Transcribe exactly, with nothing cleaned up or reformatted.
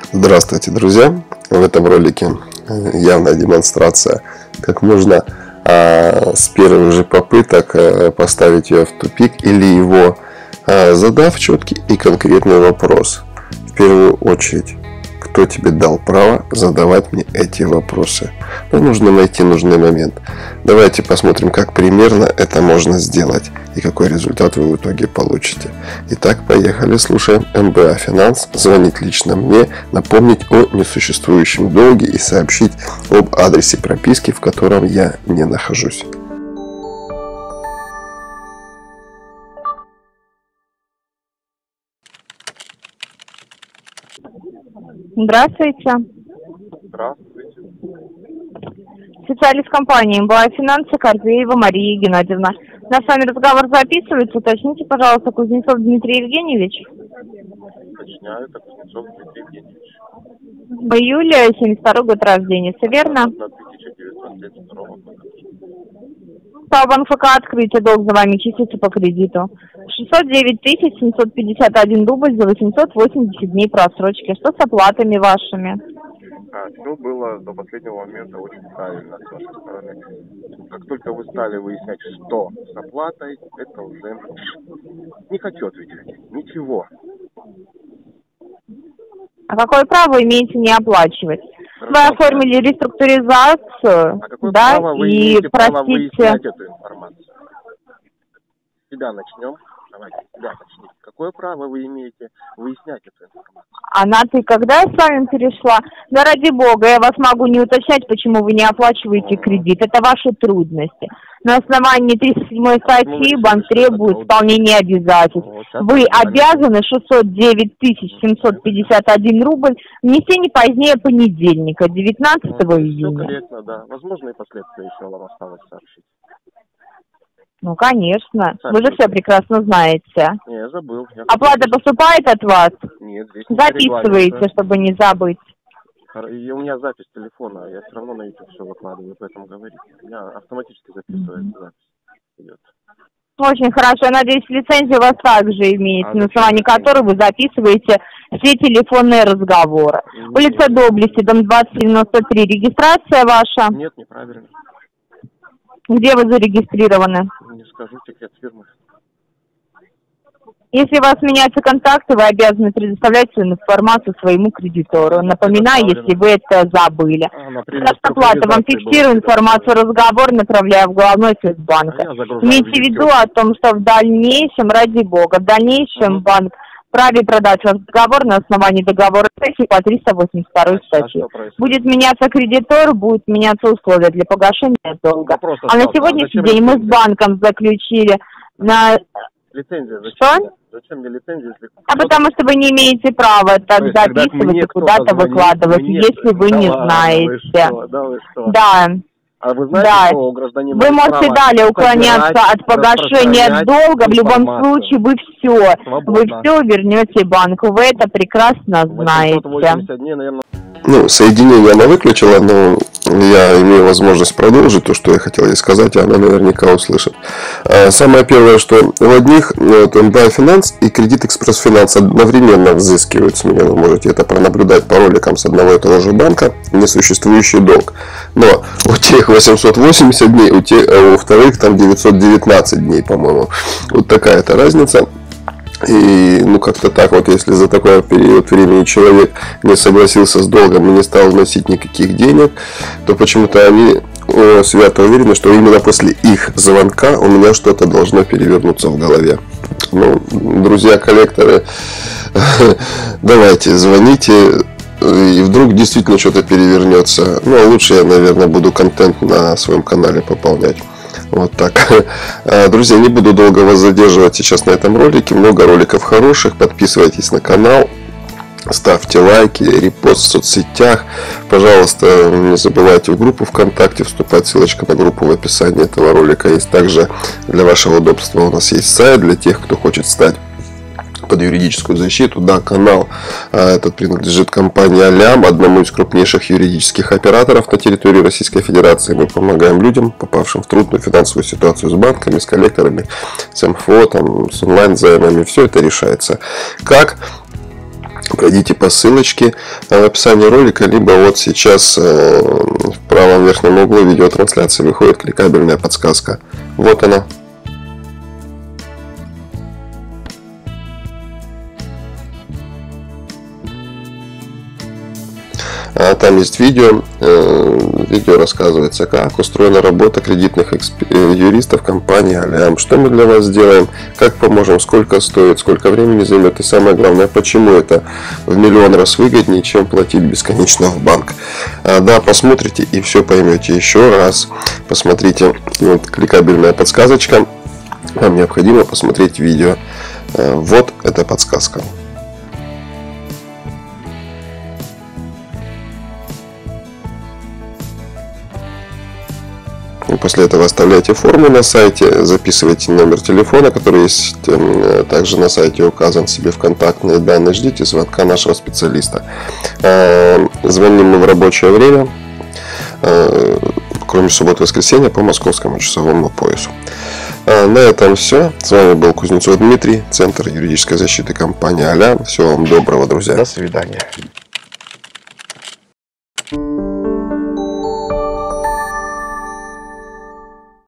Здравствуйте, друзья! В этом ролике явная демонстрация, как можно а, с первых же попыток а, поставить ее в тупик или его а, задав четкий и конкретный вопрос. В первую очередь, кто тебе дал право задавать мне эти вопросы? Но нужно найти нужный момент. Давайте посмотрим, как примерно это можно сделать и какой результат вы в итоге получите. Итак, поехали, слушаем. эм бэ а Финанс. Звонить лично мне, напомнить о несуществующем долге и сообщить об адресе прописки, в котором я не нахожусь. Здравствуйте. Здравствуйте. Специалист компании эм бэ а Финанс, Корзеева Мария Геннадьевна. Наш с вами разговор записывается. Уточните, пожалуйста, Кузнецов Дмитрий Евгеньевич. Уточняю, это Кузнецов Дмитрий Евгеньевич. В июле, семьдесят второй год рождения, все верно? На тысяча девятьсот тридцать второго года. По ФК открытие, долг за вами числится по кредиту. шестьсот девять тысяч семьсот пятьдесят один рубль за восемьсот восемьдесят дней просрочки. Что с оплатами вашими? А, все было до последнего момента очень правильно с вашей стороны. Как только вы стали выяснять, что с оплатой, это уже не хочу ответить. Ничего. А какое право вы имеете не оплачивать? Вы оформили реструктуризацию, а да, право вы и имеете право просите... выяснять эту информацию? С себя начнем. Давайте, с себя начните. Какое право вы имеете выяснять эту информацию? Она-то когда я с вами перешла? Да ради бога, я вас могу не уточнять, почему вы не оплачиваете кредит. Это ваши трудности. На основании тридцать седьмой статьи банк требует исполнения обязательств. Вы обязаны шестьсот девять тысяч семьсот пятьдесят один рубль внести не позднее понедельника, девятнадцатого июня. Все корректно, да. Возможно, и последствия еще вам осталось сообщить. Ну, конечно. Вы же все прекрасно знаете. Не, я забыл. Я Оплата поступает от вас? Нет, здесь записываете, чтобы не забыть. И у меня запись телефона, я все равно на YouTube все выкладываю, поэтому говорите. У меня автоматически записывается mm-hmm. запись. Идет. Очень хорошо. Я надеюсь, лицензия у вас также имеется, а на основании которой вы записываете все телефонные разговоры. Нет. Улица Доблести, дом двадцать девяносто три. Регистрация ваша? Нет, неправильно. Где вы зарегистрированы? Не скажу, секрет фирмы. Если у вас меняются контакты, вы обязаны предоставлять свою информацию своему кредитору. Напоминаю, если вы это забыли. А, оплата. Вам фиксирую информацию разговора, направляю в головной офис банка. Имейте в виду о том, что в дальнейшем, ради бога, в дальнейшем угу. банк вправе продать ваш договор на основании договора по триста восемьдесят второй статье. Будет меняться кредитор, будут меняться условия для погашения долга. Вопрос а на сегодняшний день мы с банком заключили на... Лицензия. Зачем? Что? Зачем мне лицензия, если... А потому что вы не имеете права так есть, записывать и куда-то выкладывать, мне... если вы да не ладно, знаете. Вы что? Да, вы что? Да. А вы знаете, да. что у гражданина вы можете далее уклоняться от погашения долга, в любом случае вы все, свободно. Вы все вернете банку, вы это прекрасно знаете. Дней, наверное... Ну, соединение она выключила, но я имею возможность продолжить то, что я хотел ей сказать, и она наверняка услышит. Самое первое, что в одних вот, эм бэ а Финанс и Кредит Экспресс Финанс одновременно взыскивают с меня, вы можете это пронаблюдать по роликам с одного и того же банка, несуществующий долг. Но у тех восемьсот восемьдесят дней, у, тех, а у вторых там девятьсот девятнадцать дней, по-моему. Вот такая-то разница. И ну как-то так вот, если за такой период времени человек не согласился с долгом и не стал вносить никаких денег, то почему-то они о, свято уверены, что именно после их звонка у меня что-то должно перевернуться в голове. Ну, друзья коллекторы, давайте, звоните, и вдруг действительно что-то перевернется. Ну, а лучше я, наверное, буду контент на своем канале пополнять. Вот так. Друзья, не буду долго вас задерживать сейчас на этом ролике. Много роликов хороших. Подписывайтесь на канал. Ставьте лайки, репост в соцсетях. Пожалуйста, не забывайте в группу ВКонтакте вступать. Ссылочка на группу в описании этого ролика есть. Также для вашего удобства у нас есть сайт для тех, кто хочет стать под юридическую защиту. Да, канал а, этот принадлежит компании Алям, одному из крупнейших юридических операторов на территории Российской Федерации. Мы помогаем людям, попавшим в трудную финансовую ситуацию с банками, с коллекторами, с эм эф о, там, с онлайн-займами. Все это решается. Как? пройдите по ссылочке в описании ролика, либо вот сейчас в правом верхнем углу видеотрансляции выходит кликабельная подсказка. Вот она. Там есть видео. Видео рассказывается, как устроена работа кредитных юристов компании Алиам, что мы для вас сделаем, как поможем, сколько стоит, сколько времени займет и самое главное, почему это в миллион раз выгоднее, чем платить бесконечно в банк. Да, посмотрите и все поймете. Еще раз посмотрите, вот кликабельная подсказочка. Вам необходимо посмотреть видео. Вот эта подсказка. После этого оставляйте форму на сайте, записывайте номер телефона, который есть также на сайте указан себе в контактные данные. Ждите звонка нашего специалиста. Звоним мы в рабочее время, кроме субботы и воскресенья, по московскому часовому поясу. На этом все. С вами был Кузнецов Дмитрий, Центр юридической защиты компании Алиам. Всего вам доброго, друзья. До свидания.